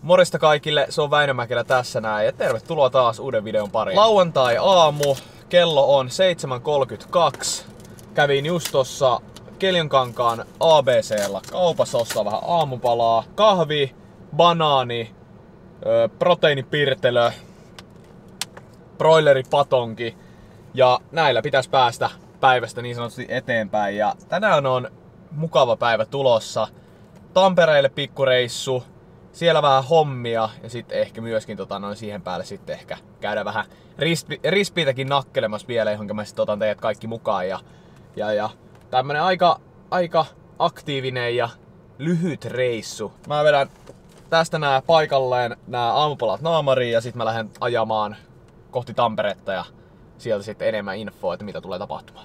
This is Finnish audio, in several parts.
Morjesta kaikille, se on Väinö Mäkelä tässä näin ja tervetuloa taas uuden videon pariin. Lauantai-aamu, kello on 7.32. Kävin just tossa Keljonkankaan ABC:llä kaupassa ostaa vähän aamupalaa, kahvi, banaani, proteiinipirtelö, broileripatonki ja näillä pitäisi päästä päivästä niin sanotusti eteenpäin. Ja tänään on mukava päivä tulossa. Tampereelle pikkureissu, siellä vähän hommia ja sitten ehkä myöskin siihen päälle sitten ehkä käydä vähän rispiitäkin nakkelemassa vielä, johonka mä sitten otan teidät kaikki mukaan. Ja tämmönen aika aktiivinen ja lyhyt reissu. Mä vedän tästä nää paikalleen nää aamupalat naamariin ja sitten mä lähden ajamaan kohti Tamperetta ja sieltä sitten enemmän infoa, että mitä tulee tapahtumaan.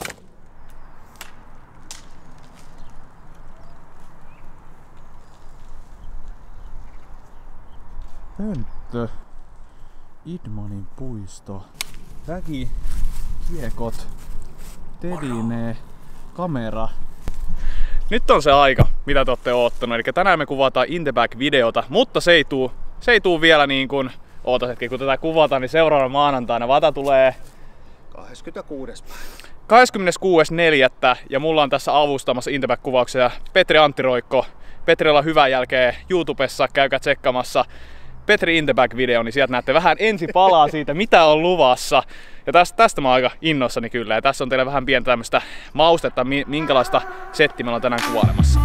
Pönttö, Idmanin puisto, väki, kiekot, tedine, kamera. Nyt on se aika, mitä te ootte oottanut. Eli tänään me kuvataan In The Back-videota, mutta se ei tuu vielä niin kuin, ootas hetki, kun tätä kuvataan, niin seuraavana maanantaina. Vata tulee 26. päivä. 26.4. ja mulla on tässä avustamassa In The Back-kuvauksia Petri Anttiroikko. Petrillä on hyvää jälkeä YouTubessa, käykää tsekkaamassa Petri In The Back-video, niin sieltä näette vähän ensipalaa siitä, mitä on luvassa. Ja tästä mä oon aika innoissani kyllä. Ja tässä on teille vähän pientä tämmöstä maustetta, minkälaista settiä meillä on tänään kuvailemassa.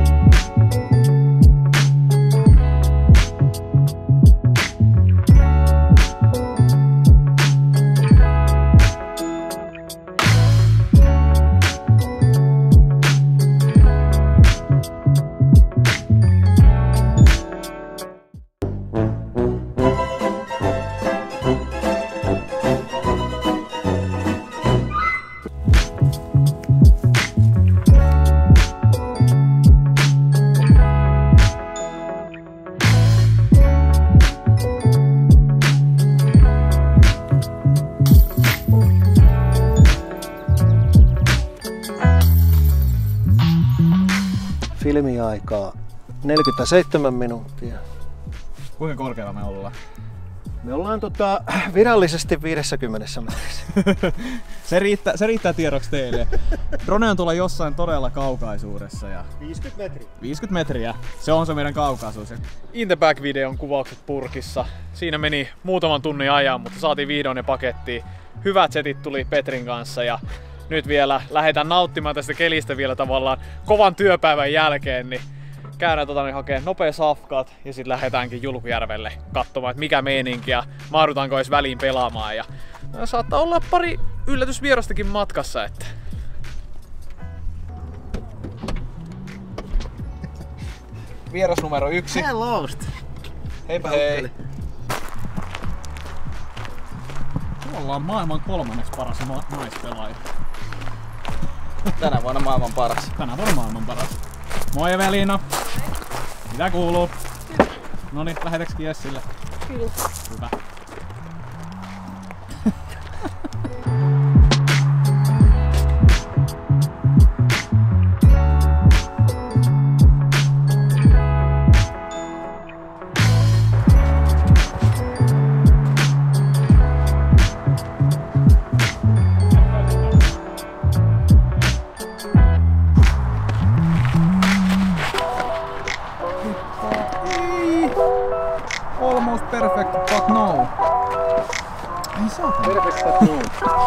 Filmiaikaa 47 minuuttia. Kuinka korkealla me ollaan? Me ollaan virallisesti 50 metrissä. se riittää tiedoksi teille. Drone on tuolla jossain todella kaukaisuudessa. Ja 50 metriä. 50 metriä. Se on se meidän kaukaisuus. In The Back-videon kuvaukset purkissa. Siinä meni muutaman tunnin ajan, mutta saatiin vihdoin ne pakettiin. Hyvät setit tuli Petrin kanssa ja nyt vielä lähdetään nauttimaan tästä kelistä vielä tavallaan kovan työpäivän jälkeen, niin käydään hakemaan nopea safkat ja sitten lähdetäänkin Julkujärvelle katsomaan, että mikä meininki ja mahdutaanko edes väliin pelaamaan. Ja saattaa olla pari yllätysvierastakin matkassa, että vieras numero 1. Hello! Heipä hei! Ollaan maailman 3. paras naispelaaja. Tänä vuonna maailman paras. Tänä vuonna maailman paras. Moi Evelina! Mitä kuuluu? Noniin, läheteks Jessille? Kyllä. Hyvä. Almost perfect, but no. Ei saatana. Perfect, but no.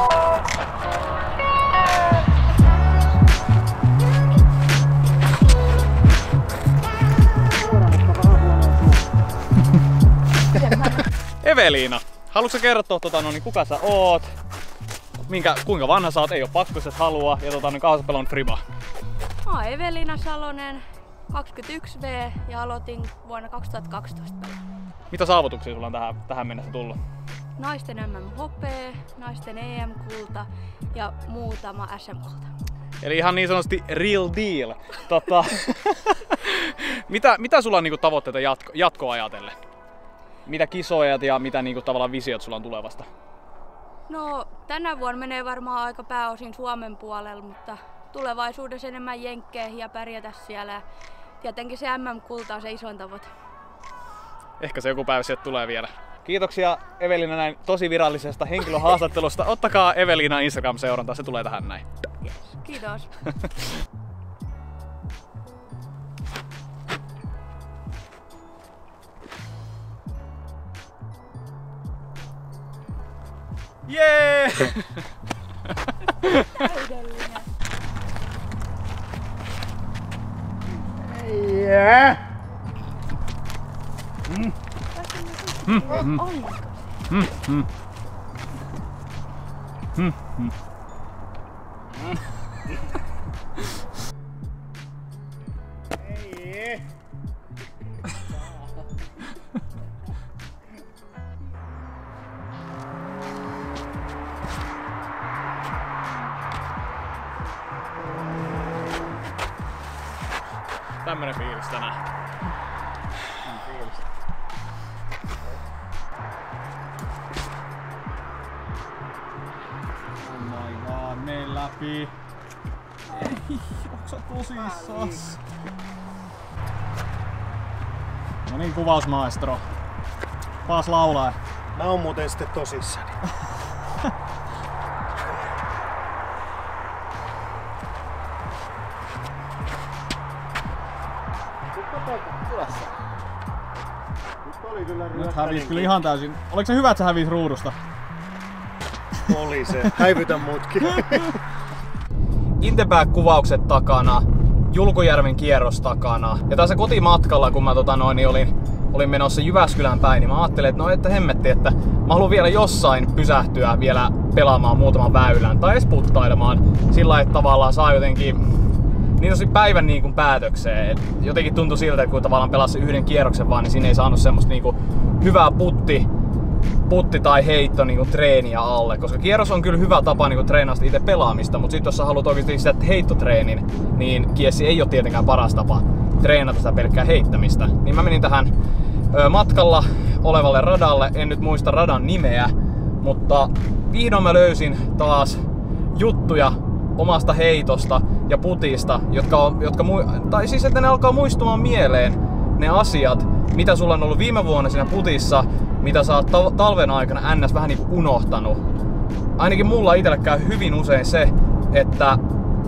Evelina, haluatko kertoa kuka sä oot? Kuinka vanha sä oot? Ei oo pakko, jos et halua. Ja Kaasapelon Friba. Mä oon Evelina Salonen, 21V ja aloitin vuonna 2012. Mitä saavutuksia sulla on tähän mennessä tullut? Naisten MM-hopea, naisten EM-kulta ja muutama SM-kulta. Eli ihan niin sanotusti real deal. Mitä sulla on tavoitteita jatkoa ajatellen? Mitä kisoja ja mitä tavallaan visiot sulla on tulevasta? No tänä vuonna menee varmaan aika pääosin Suomen puolella, mutta tulevaisuudessa enemmän jenkkeihin ja pärjätä siellä. Tietenkin se MM-kulta on se isoin tavoite. Ehkä se joku päivä sieltä tulee vielä. Kiitoksia Evelina näin tosi virallisesta henkilöhaastattelusta. Ottakaa Evelina Instagram-seurantaa, se tulee tähän näin. Yes. Kiitos. Jee! Täydellinen. Yeah. Tämmönen fiilis tänään. Oh my god, mene läpi. Ei, onks sä tosissas? No niin, kuvausmaestro. Paas laulaa. Mä oon muuten sitten tosissani. Nyt hävis kyllä ihan täysin. Oliko se hyvä, että sä hävis ruudusta? Oli se. Häivytä muutkin. Inteback-kuvaukset takana, Julkujärven kierros takana. Ja tässä kotimatkalla, kun mä olin menossa Jyväskylään päin, niin mä ajattelin, että no että hemmetti, että mä haluan vielä jossain pysähtyä vielä pelaamaan muutaman väylän tai edes puttailemaan sillä, että tavallaan saa jotenkin niin tosi päivän niin kuin päätökseen. Et jotenkin tuntui siltä, että kun tavallaan pelasi yhden kierroksen vaan, niin siinä ei saanut semmoista niin kuin hyvää putti tai heitto niin kuin treeniä alle. Koska kierros on kyllä hyvä tapa niin kuin treenata itse pelaamista, mutta sitten jos sä haluat oikeasti sitä heittotreenin, niin kiessi ei ole tietenkään paras tapa treenata sitä pelkkää heittämistä. Niin mä menin tähän matkalla olevalle radalle, en nyt muista radan nimeä, mutta vihdoin mä löysin taas juttuja omasta heitosta ja putista, että ne alkaa muistumaan mieleen ne asiat, mitä sulla on ollut viime vuonna siinä putissa, mitä sä oot talven aikana ns. Vähän niinku unohtanut. Ainakin mulla itsellä käy hyvin usein se, että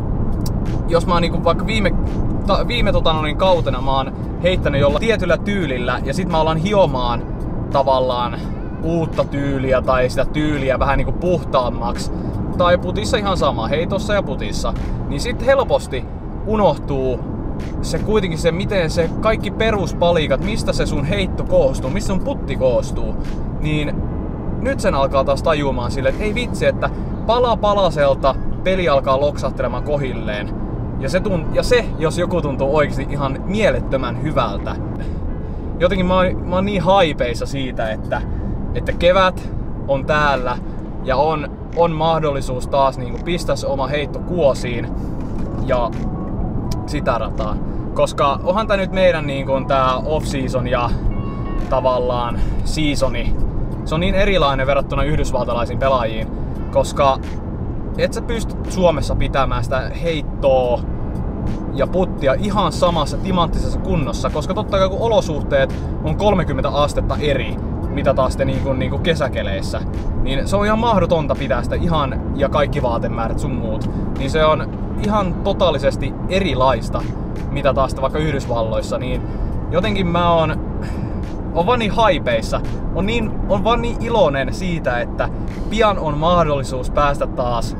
jos mä oon niinku vaikka viime kautena mä oon heittänyt jollain tietyllä tyylillä ja sit mä alan hiomaan tavallaan uutta tyyliä tai sitä tyyliä vähän niinku puhtaammaksi, tai putissa ihan sama, heitossa ja putissa, niin sit helposti unohtuu se kuitenkin se, miten se kaikki peruspalikat, mistä se sun heitto koostuu, mistä sun putti koostuu, niin nyt sen alkaa taas tajumaan silleen, että ei vitsi, että pala palaselta peli alkaa loksahtelemaan kohilleen. Ja se, jos joku tuntuu oikeasti ihan mielettömän hyvältä. Jotenkin mä oon niin haipeissa siitä, että kevät on täällä ja on mahdollisuus taas niinku pistää se oma heitto kuosiin ja sitä rataa. Koska onhan tää nyt meidän niinku tää off-season ja tavallaan seasoni. Se on niin erilainen verrattuna yhdysvaltalaisiin pelaajiin, koska et sä pysty Suomessa pitämään sitä heittoa ja puttia ihan samassa timanttisessa kunnossa, koska totta kai kun olosuhteet on 30 astetta eri, mitä taas te niinku kesäkeleissä, niin se on ihan mahdotonta pitää sitä ihan ja kaikki vaatemäärät sun muut. Niin se on ihan totaalisesti erilaista, mitä taas vaikka Yhdysvalloissa, niin jotenkin mä oon vaan niin haipeissa, on vaan niin iloinen siitä, että pian on mahdollisuus päästä taas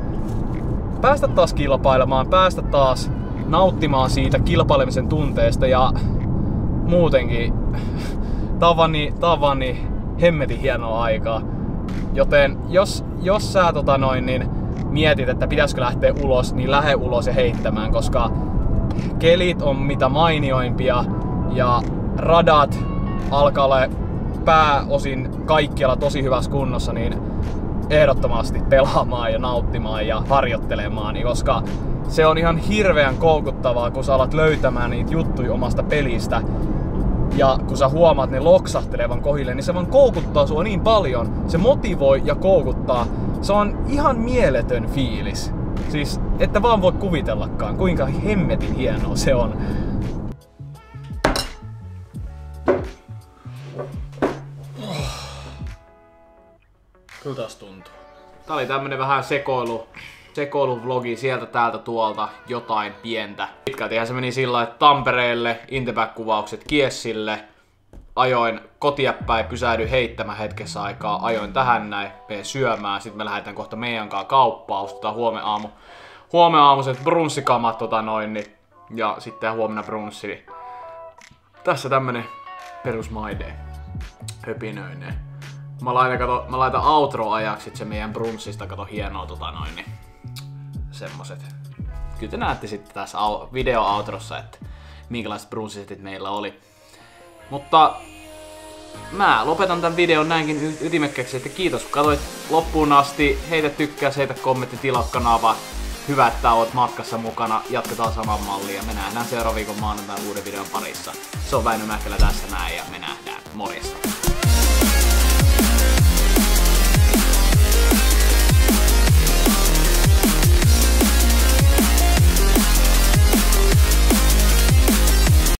kilpailemaan, päästä taas nauttimaan siitä kilpailemisen tunteesta ja muutenkin. Tää on vaan niin hemmetin hienoa aikaa. Joten jos sä niin mietit, että pitäisikö lähteä ulos, niin lähde ulos ja heittämään, koska kelit on mitä mainioimpia ja radat alkaa olla pääosin kaikkialla tosi hyvässä kunnossa, niin ehdottomasti pelaamaan ja nauttimaan ja harjoittelemaan, koska se on ihan hirveän koukuttavaa, kun sä alat löytämään niitä juttuja omasta pelistä. Ja kun sä huomaat ne loksahtelevan kohille, niin se vaan koukuttaa sua niin paljon. Se motivoi ja koukuttaa. Se on ihan mieletön fiilis. Siis, että vaan voi kuvitellakaan, kuinka hemmetin hienoa se on. Kyllä taas tuntuu. Tää oli tämmönen vähän sekoiluvlogi sieltä täältä tuolta, jotain pientä. Pitkältihän se meni sillä, että Tampereelle, Inteback-kuvaukset Kiessille, ajoin kotiäppäin, pysähdyin heittämään hetkessä aikaa, ajoin tähän näin, menen syömään, sitten me lähdetään kohta meidän kanssa kauppaan, ostetaan huomenaamuiset brunssikamat ja sitten huomenna brunssi. Niin tässä tämmönen perus my day, höpinöineen. Mä laitan outro-ajaksi se meidän brunssista, kato hienoa niin semmoset. Kyllä te näette sitten tässä video-outrossa, että minkälaiset brunssisetit meillä oli. Mutta mä lopetan tämän videon näinkin ytimekkääksi, että kiitos kun katsoit loppuun asti. Heitä tykkäys, heitä kommentti, tilaa kanava. Hyvä, että oot matkassa mukana. Jatketaan saman mallia ja me nähdään seuraavan viikon maanantain uuden videon parissa. Se on Väinö Mäkelä tässä näin ja me nähdään. Morjesta!